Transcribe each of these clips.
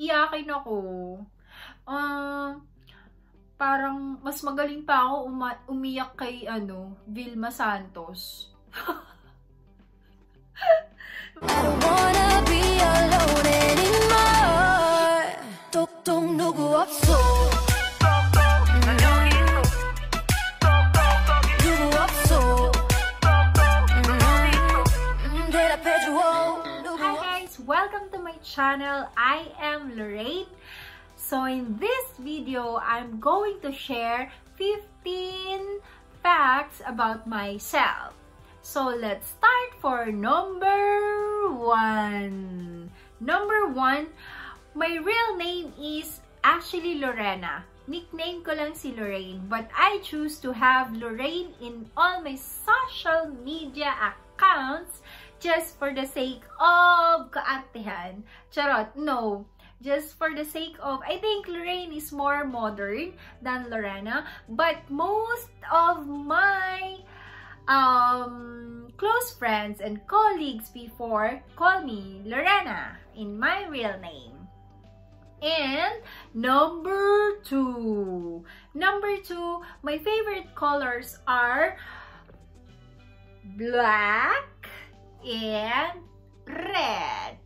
iyakin ako. Parang mas magaling pa ako umiyak kay Vilma Santos. I don't wanna be alone anymore. 똑똑 누구 없어. 누구 없어. 대답해줘. Hi guys, welcome to my channel. I am Loraine. So in this video, I'm going to share 15 facts about myself. So let's start for number 1. Number 1, my real name is actually Lorena. Nickname ko lang si Loraine, but I choose to have Loraine in all my social media accounts just for the sake of kaartehan. Charot, no. Just for the sake of, I think Loraine is more modern than Lorena, but most of my close friends and colleagues before call me Lorena in my real name. And number 2, my favorite colors are black and red.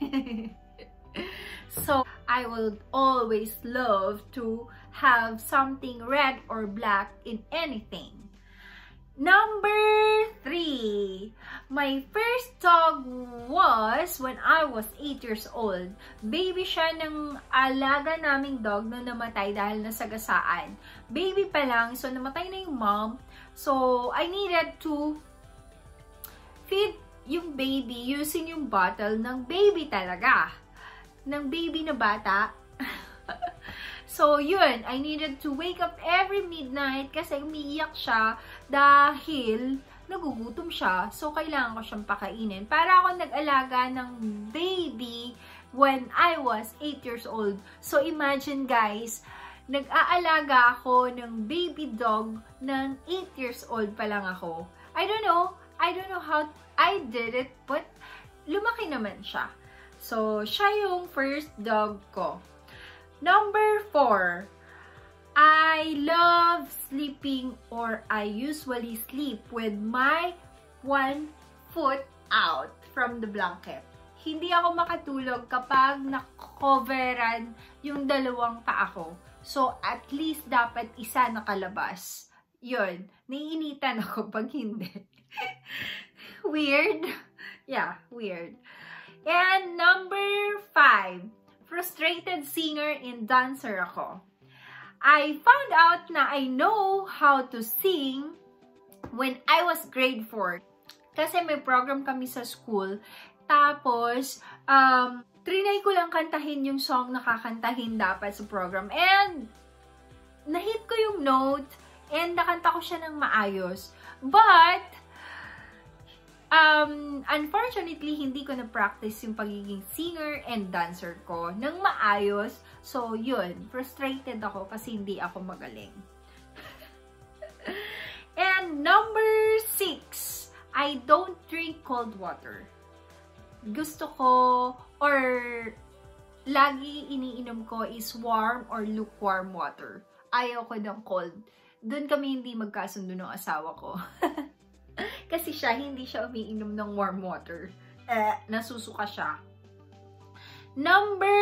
So I would always love to have something red or black in anything. Number 3, my first dog was when I was 8 years old. Baby siya ng alaga naming dog na namatay dahil nasagasaan. Baby pa lang, so namatay na yung mom. So I needed to feed yung baby using yung bottle ng baby talaga. Ng baby na bata. So, yun. I needed to wake up every midnight kasi umiiyak siya dahil nagugutom siya. So, kailangan ko siyang pakainin. Para ako nag-alaga ng baby when I was 8 years old. So, imagine guys, nag-aalaga ako ng baby dog ng 8 years old pa lang ako. I don't know how I did it, but lumaki naman siya. So, siya yung first dog ko. Number 4, I love sleeping, or I usually sleep with my one foot out from the blanket. Hindi ako makatulog kapag nakakoveran yung dalawang paa ko. So, at least dapat isa nakalabas. Yun, naiinitan ako pag hindi. Weird? Yeah, weird. And number 5, frustrated singer and dancer ako. I found out na I know how to sing when I was grade 4. Kasi may program kami sa school. Tapos, trinay ko lang kantahin yung song na kakantahin dapat sa program. And, nahit ko yung note and nakanta ko siya ng maayos. But, unfortunately, hindi ko na-practice yung pagiging singer and dancer ko ng maayos. So, yun. Frustrated ako kasi hindi ako magaling. And number 6, I don't drink cold water. Gusto ko, or lagi iniinom ko is warm or lukewarm water. Ayaw ko ng cold. Doon kami hindi magkasundo ng asawa ko. Kasi hindi siya umiinom ng warm water. Nasusuka siya. Number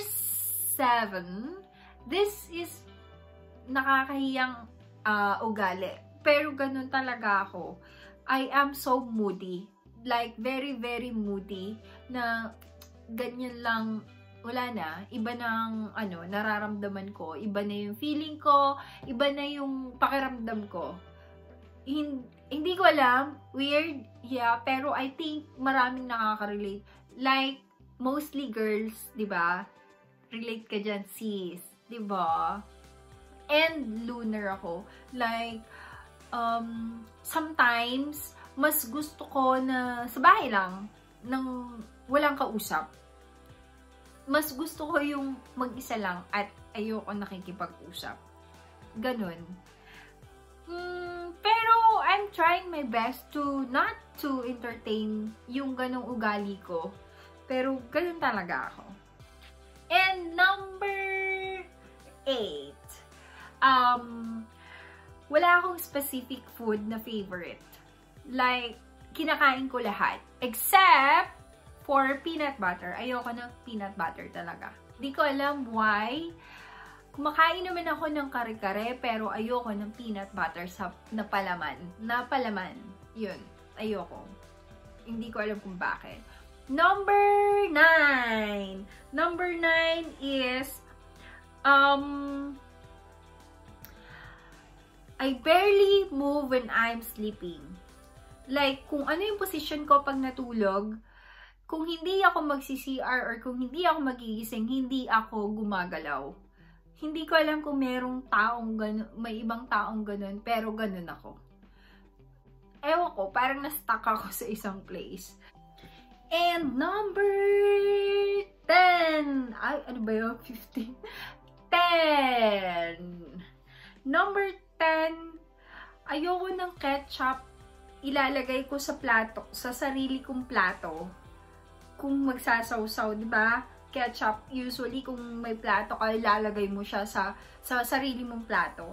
7. This is nakakahiyang ugali. Pero ganun talaga ako. I am so moody. Like, very, very moody. Na ganyan lang, wala na. Iba ng, nararamdaman ko. Iba na yung feeling ko. Iba na yung pakiramdam ko. Hindi ko alam, weird, yeah, pero I think maraming nakaka-relate. Like, mostly girls, di ba? Relate ka dyan, sis, di ba? And lunar ako. Like, sometimes, mas gusto ko na sa bahay lang, nang walang kausap. Mas gusto ko yung mag-isa lang at ayoko nakikipag-usap. Ganon. Pero I'm trying my best to not to entertain yung ganong ugali ko. Pero ganun talaga ako. And 8. Wala akong specific food na favorite. Like, kinakain ko lahat. Except for peanut butter. Ayoko ng peanut butter talaga. Di ko alam why. Kumakain naman ako ng kare-kare, pero ayoko ng peanut butter sa napalaman. Yun. Ayoko. Hindi ko alam kung bakit. Number 9. Number 9 is, I barely move when I'm sleeping. Like, kung ano yung position ko pag natulog, kung hindi ako magsi-CR or kung hindi ako magigising, hindi ako gumagalaw. Hindi ko alam kung merong taong ganun, may ibang taong ganun, pero ganun ako. Ewan ko, parang na-stuck ako sa isang place. And number 10. Ay, ano ba yun? 15? 10. Number 10. Ayoko ng ketchup ilalagay ko sa plato, sa sarili kong plato. Kung magsasawsaw, di ba? Ketchup, usually kung may plato ka, ilalagay mo siya sa sarili mong plato.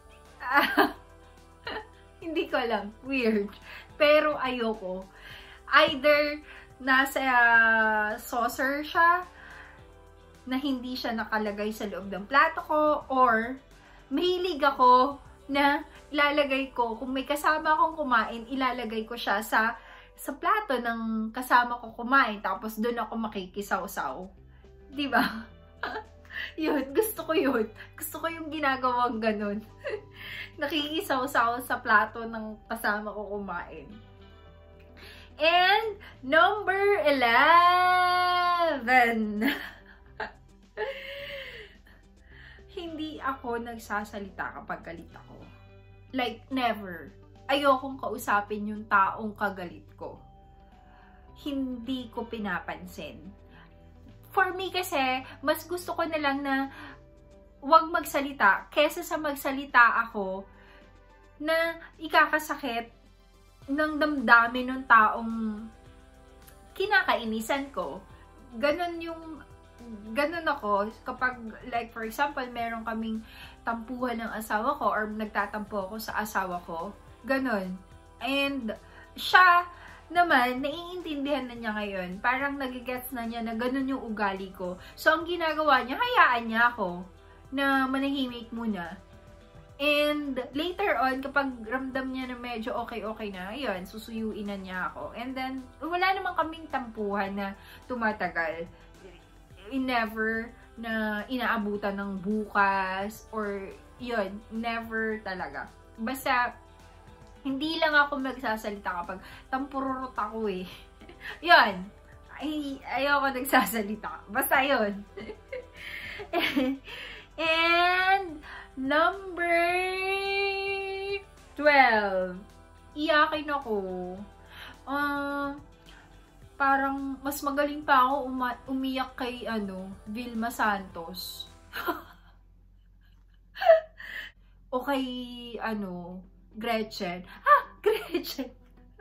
Hindi ko alam. Weird. Pero ayoko. Either nasa saucer siya, na hindi siya nakalagay sa loob ng plato ko, or mahilig ako na ilalagay ko, kung may kasama akong kumain, ilalagay ko siya sa plato ng kasama ko kumain, tapos doon ako makikisaw-saw. Diba? Yun, gusto ko yun. Gusto ko yung ginagawang ganun. Nakikisaw-saw sa plato ng kasama ko kumain. And number 11. Hindi ako nagsasalita kapag galit ako. Like, never. Ayokong kausapin yung taong kagalit ko. Hindi ko pinapansin. For me kasi, mas gusto ko na lang na wag magsalita kesa sa magsalita ako na ikakasakit ng damdamin ng taong kinakainisan ko. Ganon ako kapag, like for example, meron kaming tampuhan ng asawa ko or nagtatampo ako sa asawa ko. Ganon. And siya naman, naiintindihan na niya ngayon. Parang nagigets na niya na ganon yung ugali ko. So, ang ginagawa niya, hayaan niya ako na manahimik muna. And later on, kapag ramdam niya na medyo okay na, ayun, susuyuin na niya ako. And then, wala naman kaming tampuhan na tumatagal. Never na inaabutan ng bukas or yun, never talaga. Basta, hindi lang ako magsasalita kapag tampururot ako eh. Yun, ayoko nagsasalita. Basta yun. And number 12. Iyakin ako. Parang mas magaling pa ako umiyak kay Vilma Santos. O kay Gretchen. Gretchen.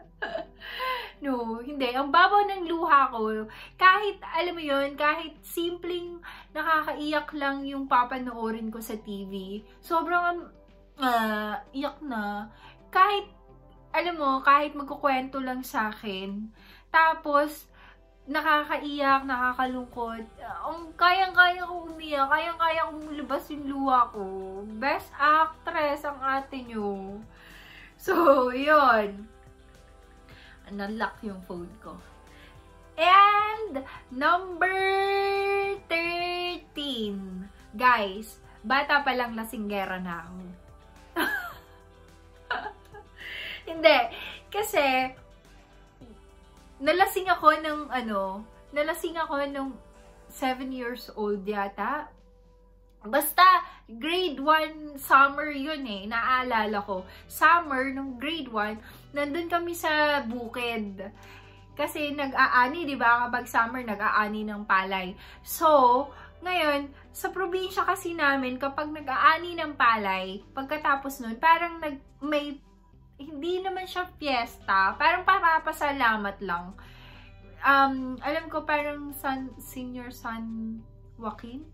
No, hindi. Ang babaw ng luha ko, kahit, alam mo yun, kahit simpleng nakakaiyak lang yung papanoorin ko sa TV, sobrang iyak na. Kahit, alam mo, kahit magkukwento lang sa akin, tapos, nakakaiyak, nakakalungkot, kayang-kaya ko umiyak, kayang-kaya kong lumabas yung luha ko. Best actress ang ate nyo. So, yun. Na-lock yung phone ko. And, number 13. Guys, bata pa lang lasinggera na ako. Hindi. Kasi, nalasing ako ng 7 years old yata. Basta, grade 1 summer yun eh. Naaalala ko. Summer, nung grade 1, nandun kami sa bukid. Kasi nag-aani, di ba? Kapag summer, nag-aani ng palay. So, ngayon, sa probinsya kasi namin, kapag nag-aani ng palay, pagkatapos nun, parang hindi naman siya fiesta. Parang papasalamat lang. Alam ko, parang Senior San Joaquin?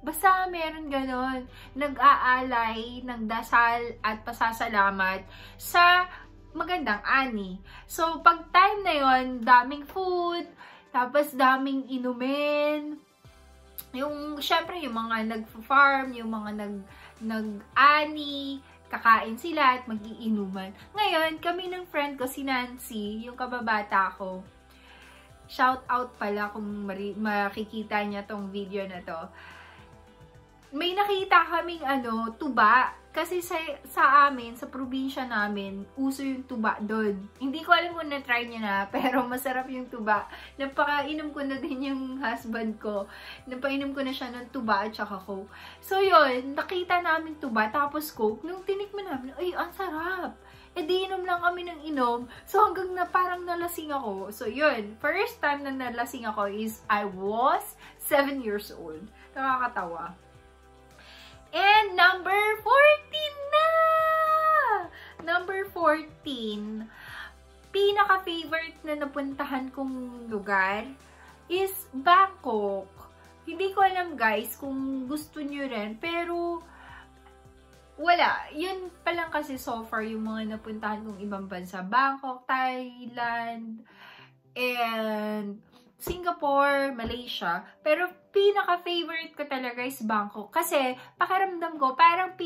Basta meron ganon. Nag-aalay ng dasal at pasasalamat sa magandang ani. So, pag time na yon, daming food, tapos daming inumin. Syempre, yung mga nag-farm, yung mga nag-ani, kakain sila at mag-iinuman. Ngayon, kami ng friend ko, si Nancy, yung kababata ko. Shout out pala kung makikita niya tong video na to. May nakita kaming tuba. Kasi sa amin, sa probinsya namin, uso yung tuba doon. Hindi ko alam kung na-try niya na, pero masarap yung tuba. Napakainom ko na din yung husband ko. Napainom ko na siya ng tuba at saka Coke. So yun, nakita namin tuba, tapos Coke. Nung tinikman namin, ay, ang sarap. E di inom lang kami ng inom. So hanggang na parang nalasing ako. So yun, first time na nalasing ako is I was 7 years old. Nakakatawa. And number 14 na! Number 14, pinaka-favorite na napuntahan kong lugar is Bangkok. Hindi ko alam guys kung gusto nyo rin, pero wala. Yun pa lang kasi so far yung mga napuntahan kong ibang bansa. Bangkok, Thailand, and Singapore, Malaysia. Pero pinaka-favorite ko talaga is Bangkok. Kasi pakiramdam ko parang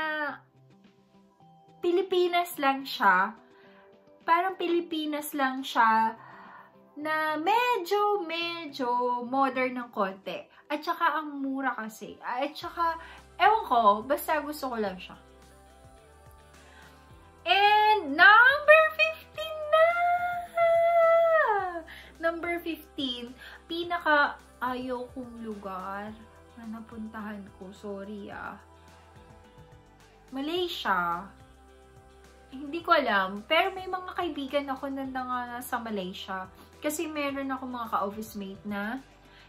Pilipinas lang siya. Parang Pilipinas lang siya na medyo modern ng konti. At saka ang mura kasi. At saka, ewan ko, basta gusto ko lang siya. And number 15 na! Number 15, pinaka ayaw kong lugar na napuntahan ko. Sorry Malaysia. Hindi ko alam. Pero may mga kaibigan ako na nasa Malaysia. Kasi meron ako mga ka-office mate na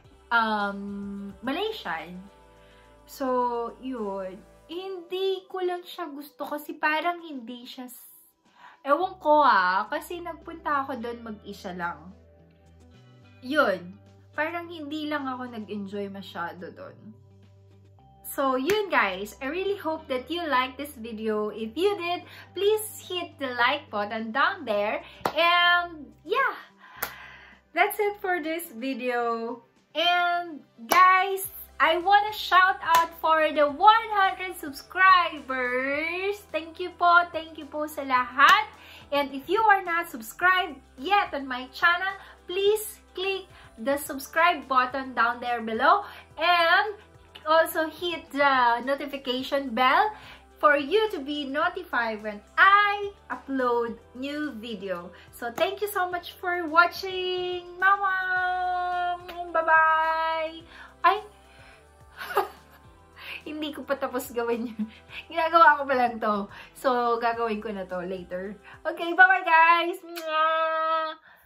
Malaysian. So, yun. Hindi ko lang siya gusto kasi parang hindi siya... Ewan ko kasi nagpunta ako doon mag-isa lang. Yun. Parang hindi lang ako nag-enjoy masyado doon. So, yun guys. I really hope that you liked this video. If you did, please hit the like button down there. And, yeah. That's it for this video. And, guys, I want to shout out for the 100 subscribers. Thank you po sa lahat. And if you are not subscribed yet on my channel, please click the subscribe button down there below. And also hit the notification bell for you to be notified when I upload new video. So thank you so much for watching. Mama! Bye-bye! Ay! Hindi ko pa tapos gawin yun. Ginagawa ko pa lang to. So, gagawin ko na to later. Okay, bye-bye guys! Mwah!